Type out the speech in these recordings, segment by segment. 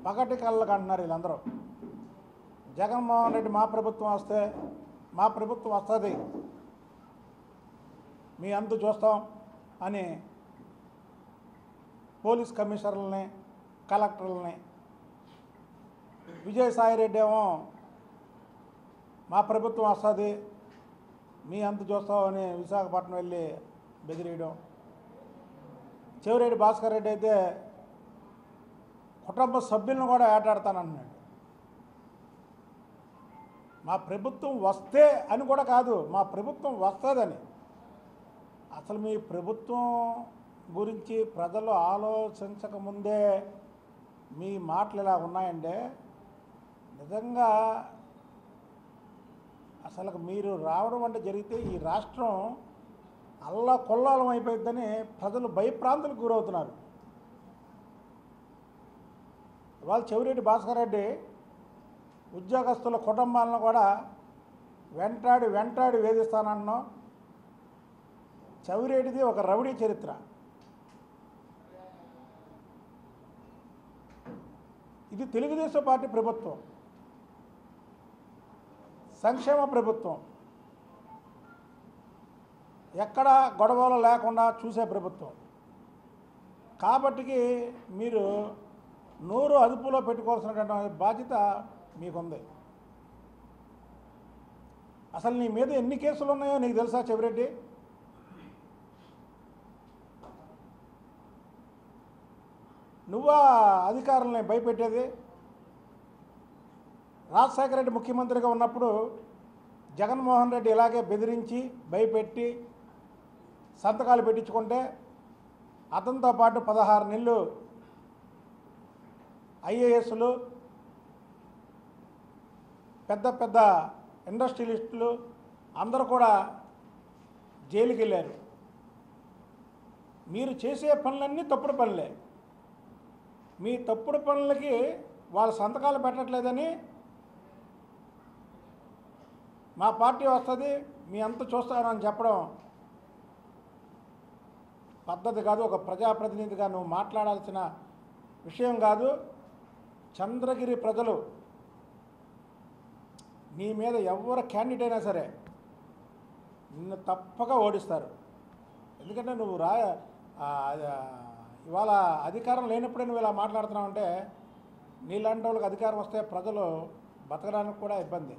పగటి కళ్ళకు అంటున్నారు వీళ్ళందరూ. జగన్మోహన్ రెడ్డి మా ప్రభుత్వం వస్తే మా ప్రభుత్వం వస్తుంది, మీ అంతు చూస్తాం అని పోలీస్ కమిషనర్లని, కలెక్టర్లని, విజయసాయిరెడ్డి ఏమో మా ప్రభుత్వం వస్తుంది, మీ అంతు చూస్తామని విశాఖపట్నం వెళ్ళి బెదిరియడం. చెవిరెడ్డి భాస్కర్ రెడ్డి అయితే కుటుంబ సభ్యులను కూడా వేటాడతానంటున్నాడు. మా ప్రభుత్వం వస్తే అని కూడా కాదు, మా ప్రభుత్వం వస్తుందని. అసలు మీ ప్రభుత్వం గురించి ప్రజలు ఆలోచించకముందే మీ మాటలు ఇలా ఉన్నాయంటే నిజంగా అసలు మీరు రావడం అంటే జరిగితే ఈ రాష్ట్రం అల్లకొల్లాలం అయిపోయిందని ప్రజలు భయప్రాంతులకు గురవుతున్నారు. ఇవాళ చెవిరెడ్డి భాస్కర్ రెడ్డి ఉద్యోగస్తుల కుటుంబాలను కూడా వెంటాడి వేధిస్తానన్నాం. చెవిరెడ్డిది ఒక రౌడీ చరిత్ర. ఇది తెలుగుదేశం పార్టీ ప్రభుత్వం, సంక్షేమ ప్రభుత్వం, ఎక్కడ గొడవలు లేకుండా చూసే ప్రభుత్వం. కాబట్టి మీరు నోరు అదుపులో పెట్టుకోవాల్సినటువంటి బాధ్యత మీకుంది. అసలు నీ మీద ఎన్ని కేసులు ఉన్నాయో నీకు తెలుసా చెవిరెడ్డి? నువ్వా అధికారులని భయపెట్టేది? రాజశేఖర రెడ్డి ముఖ్యమంత్రిగా ఉన్నప్పుడు జగన్మోహన్ రెడ్డి ఇలాగే బెదిరించి భయపెట్టి సంతకాలు పెట్టించుకుంటే అతనితో పాటు 16 నెలలు ఐఏఎస్లు, పెద్ద ఇండస్ట్రియలిస్టులు అందరూ కూడా జైలుకి వెళ్ళారు. మీరు చేసే పనులన్నీ తప్పుడు పనులే. మీ తప్పుడు పనులకి వాళ్ళ సంతకాలు పెట్టట్లేదని మా పార్టీ వస్తుంది, మీ అంత చూస్తానని చెప్పడం పద్ధతి కాదు. ఒక ప్రజాప్రతినిధిగా నువ్వు మాట్లాడాల్సిన విషయం కాదు. చంద్రగిరి ప్రజలు నీ మీద ఎవరు క్యాండిడేట్ అయినా సరే నిన్ను తప్పక ఓడిస్తారు. ఎందుకంటే నువ్వు ఇవాళ అధికారం లేనప్పుడే నువ్వు ఇలా మాట్లాడుతున్నావు అంటే నీలాంటి వాళ్ళకి అధికారం వస్తే ప్రజలు బతకడానికి కూడా ఇబ్బంది.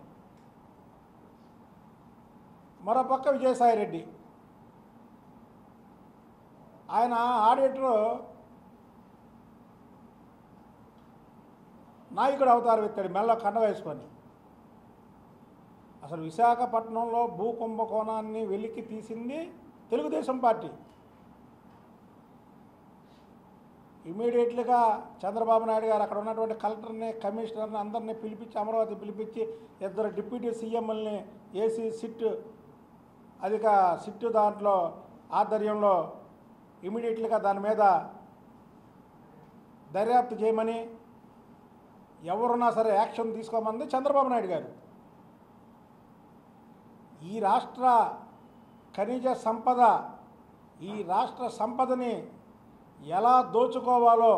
మరోపక్క విజయసాయిరెడ్డి ఆయన ఆడిటరు నాయకుడు అవతారం ఎత్తాడు మెల్ల కండ వేసుకొని. అసలు విశాఖపట్నంలో భూ కుంభకోణాన్ని వెలికి తీసింది తెలుగుదేశం పార్టీ. ఇమీడియట్లీగా చంద్రబాబు నాయుడు గారు అక్కడ ఉన్నటువంటి కలెక్టర్ని, కమిషనర్ని అందరినీ పిలిపించి అమరావతి పిలిపించి 2 డిప్యూటీ సీఎంలని ఏసీ సిట్టు దాంట్లో ఆధ్వర్యంలో ఇమీడియట్లీగా దాని మీద దర్యాప్తు చేయమని, ఎవరున్నా సరే యాక్షన్ తీసుకోమంది చంద్రబాబు నాయుడు గారు. ఈ రాష్ట్ర ఖనిజ సంపద, ఈ రాష్ట్ర సంపదని ఎలా దోచుకోవాలో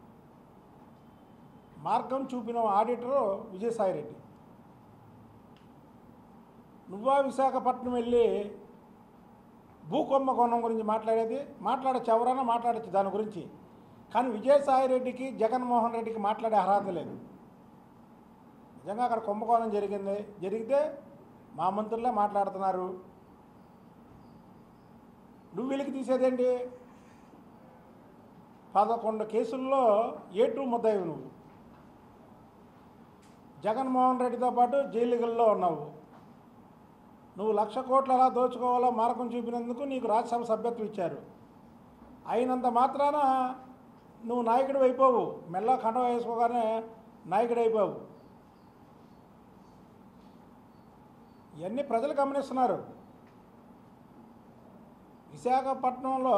మార్గం చూపిన ఆడిటరు విజయసాయిరెడ్డి. నువ్వా విశాఖపట్నం వెళ్ళి భూకుంభకోణం గురించి మాట్లాడేది? మాట్లాడచ్చు, ఎవరైనా మాట్లాడచ్చు దాని గురించి. కానీ విజయసాయిరెడ్డికి, జగన్మోహన్ రెడ్డికి మాట్లాడే అర్హత లేదు. నిజంగా అక్కడ కుంభకోణం జరిగితే మా మంత్రులే మాట్లాడుతున్నారు. నువ్వు వెలికి తీసేదేంటి? 11 కేసుల్లో A2 ముద్దాయి నువ్వు. జగన్మోహన్ రెడ్డితో పాటు జైలుగల్లో ఉన్నావు. నువ్వు 1,00,000 కోట్లు ఎలా దోచుకోవాలో మార్గం చూపినందుకు నీకు రాజ్యసభ సభ్యత్వం ఇచ్చారు. అయినంత మాత్రాన నువ్వు నాయకుడు అయిపోవు, మెల్ల కండ వేసుకోగానే నాయకుడు అయిపోవు. ఇవన్నీ ప్రజలు గమనిస్తున్నారు. విశాఖపట్నంలో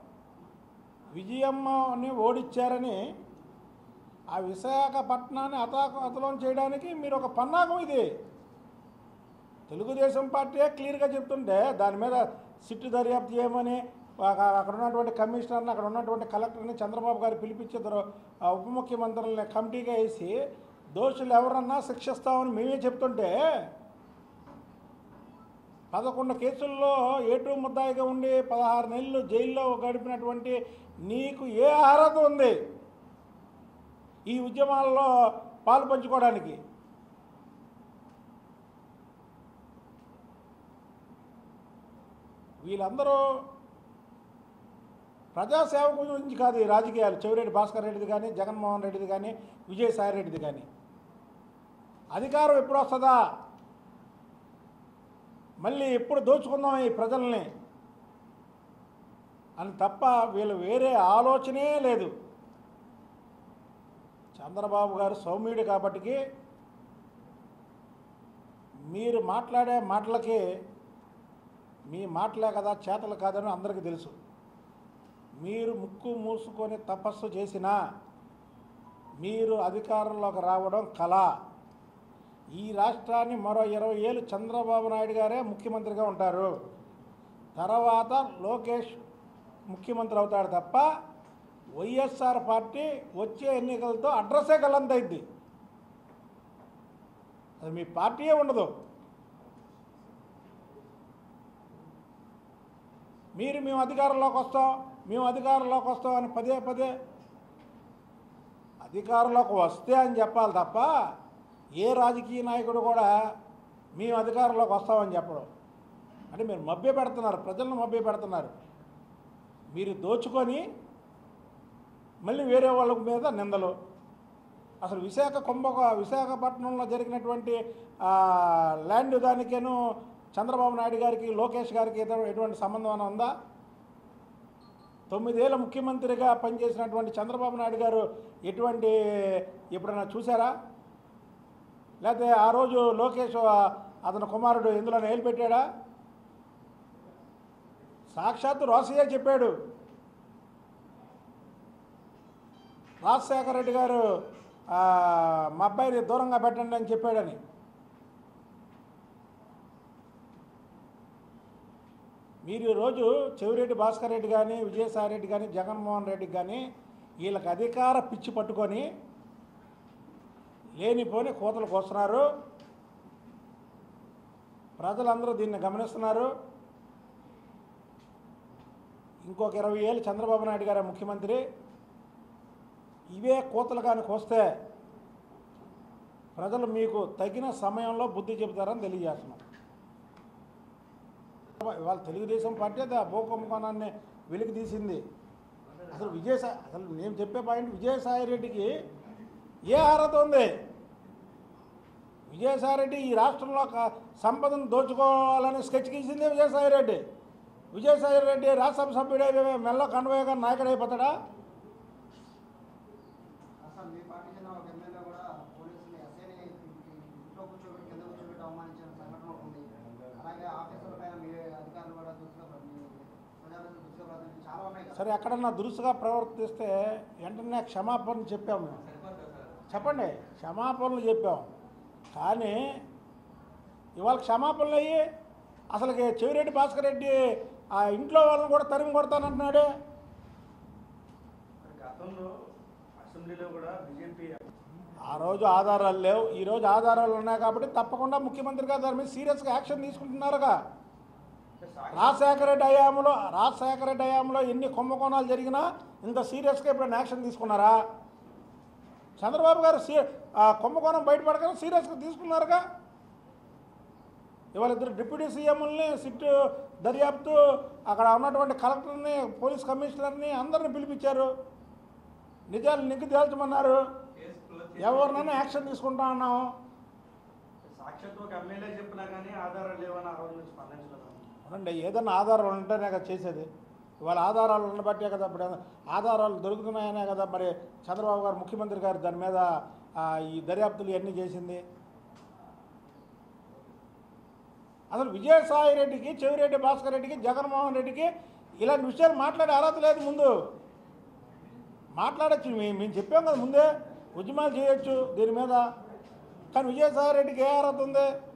విజయమ్మని ఓడించారని ఆ విశాఖపట్నాన్ని అతలం చేయడానికి మీరు ఒక పన్నాగం. ఇది తెలుగుదేశం పార్టీ క్లియర్గా చెప్తుంటే దాని మీద సిట్టు దర్యాప్తు చేయమని, అక్కడ ఉన్నటువంటి కమిషనర్ని, అక్కడ ఉన్నటువంటి కలెక్టర్ని చంద్రబాబు గారు పిలిపించి ఇద్దరు ఉప ముఖ్యమంత్రులని కమిటీగా వేసి దోషులు ఎవరన్నా శిక్షిస్తామని మేమే చెప్తుంటే 11 కేసుల్లో ఏటూ ముద్దాయిగా ఉండి 16 నెలలు జైల్లో గడిపినటువంటి నీకు ఏ అర్హత ఉంది ఈ ఉద్యమాల్లో పాలు పంచుకోవడానికి? వీళ్ళందరూ ప్రజాసేవ గురించి కాదు ఈ రాజకీయాలు. చెవిరెడ్డి భాస్కర్ రెడ్డిది కానీ, జగన్మోహన్ రెడ్డిది కానీ, విజయసాయి రెడ్డిది కానీ. అధికారం ఎప్పుడు వస్తుందా, మళ్ళీ ఎప్పుడు దోచుకుందాం ఈ ప్రజల్ని అని తప్ప వీళ్ళు వేరే ఆలోచనే లేదు. చంద్రబాబు గారు సౌమ్యుడు కాబట్టికి మీరు మాట్లాడే మాటలకి మీ మాటలే కదా చేతలు కాదని అందరికీ తెలుసు. మీరు ముక్కు మూసుకొని తపస్సు చేసినా మీరు అధికారంలోకి రావడం కళ. ఈ రాష్ట్రాన్ని మరో 20 ఏళ్ళు చంద్రబాబు నాయుడు గారే ముఖ్యమంత్రిగా ఉంటారు. తర్వాత లోకేష్ ముఖ్యమంత్రి అవుతాడు తప్ప వైఎస్ఆర్ పార్టీ వచ్చే ఎన్నికలతో అడ్రస్సే గల్లంతైద్ది. అది మీ పార్టీయే ఉండదు. మేము అధికారంలోకి వస్తాం, మేము అధికారంలోకి వస్తాం అని పదే పదే అధికారంలోకి వస్తే అని చెప్పాలి తప్ప ఏ రాజకీయ నాయకుడు కూడా మేము అధికారంలోకి వస్తామని చెప్పడం. అంటే మీరు మభ్య పెడుతున్నారు, ప్రజలను మభ్య పెడుతున్నారు. మీరు దోచుకొని మళ్ళీ వేరే వాళ్ళ మీద నిందలు. అసలు విశాఖపట్నంలో జరిగినటువంటి ల్యాండ్ దానికేను చంద్రబాబు నాయుడు గారికి, లోకేష్ గారికి ఎటువంటి సంబంధం అని ఉందా? 9 ఏళ్ళ ముఖ్యమంత్రిగా పనిచేసినటువంటి చంద్రబాబు నాయుడు గారు ఎటువంటి ఎప్పుడైనా చూసారా? లేకపోతే ఆ రోజు లోకేష్ అతని కుమారుడు ఇందులో ఏలు పెట్టాడా? సాక్షాత్తు రోసయ్య చెప్పాడు, రాజశేఖర రెడ్డి గారు మా అబ్బాయిని దూరంగా పెట్టండి అని చెప్పాడని. మీరు ఈరోజు చెవిరెడ్డి భాస్కర్ రెడ్డి కానీ, విజయసాయి రెడ్డి కానీ, జగన్మోహన్ రెడ్డికి కానీ వీళ్ళకి అధికార పిచ్చి పట్టుకొని లేనిపోని కోతలు కోస్తున్నారు. ప్రజలందరూ దీన్ని గమనిస్తున్నారు. ఇంకొక 20 ఏళ్ళు చంద్రబాబు నాయుడు గారు ముఖ్యమంత్రి. ఇవే కోతలు కానీ కోస్తే ప్రజలు మీకు తగిన సమయంలో బుద్ధి చెబుతారని తెలియజేస్తున్నాం. ఇవాళ తెలుగుదేశం పార్టీ అది ఆ భూకుంభకోణాన్ని వెలికి తీసింది. అసలు నేను చెప్పే పాయింట్, విజయసాయి రెడ్డికి ఏ అర్హత ఉంది? విజయసాయి రెడ్డి ఈ రాష్ట్రంలో సంపదను దోచుకోవాలని స్కెచ్ గీసింది విజయసాయి రెడ్డి. విజయసాయి రెడ్డి రాజ్యసభ సభ్యుడే మెల్ల కండవేగా నాయకుడు అయిపోతాడా? సరే, ఎక్కడన్నా దురుసుగా ప్రవర్తిస్తే వెంటనే క్షమాపణలు చెప్పాము. చెప్పండి, క్షమాపణలు చెప్పాం. కానీ ఇవాళ క్షమాపణలు అయ్యి అసలుకి చెవిరెడ్డి భాస్కర్ రెడ్డి ఆ ఇంట్లో వాళ్ళని కూడా తరిమి కొడతానంటున్నాడే. ఆ రోజు ఆధారాలు లేవు, ఈరోజు ఆధారాలు ఉన్నాయి కాబట్టి తప్పకుండా ముఖ్యమంత్రి గారు దాని మీద సీరియస్గా యాక్షన్ తీసుకుంటున్నారుగా. రాజశేఖర రెడ్డి హయాంలో ఎన్ని కుంభకోణాలు జరిగినా ఇంత సీరియస్గా ఎప్పుడైనా యాక్షన్ తీసుకున్నారా? చంద్రబాబు గారు కుంభకోణం బయటపడగానే సీరియస్గా తీసుకున్నారుగా. ఇవాళ 2 డిప్యూటీ సీఎంలని సిట్ దర్యాప్తు, అక్కడ ఉన్నటువంటి కలెక్టర్ని, పోలీస్ కమిషనర్ని అందరిని పిలిపించారు. నిజాలు నిగ్గు తేల్చమన్నారు. ఎవరినైనా యాక్షన్ తీసుకుంటా అన్నాము. అవునండి, ఏదన్నా ఆధారాలు ఉంటేనే కదా చేసేది. ఇవాళ ఆధారాలు ఉండబట్టే కదా, ఇప్పుడు ఆధారాలు దొరుకుతున్నాయనే కదా మరి చంద్రబాబు గారు ముఖ్యమంత్రి గారు దాని మీద ఈ దర్యాప్తులు ఇవన్నీ చేసింది. అసలు విజయసాయి రెడ్డికి, చెవిరెడ్డి భాస్కర్ రెడ్డికి, జగన్మోహన్ రెడ్డికి ఇలాంటి విషయాలు మాట్లాడే అర్హత లేదు. ముందు మాట్లాడచ్చు, మేము చెప్పాం కదా ముందే, ఉద్యమాలు చేయొచ్చు దీని మీద. కానీ విజయసాయి రెడ్డికి ఏ అర్హత ఉంది?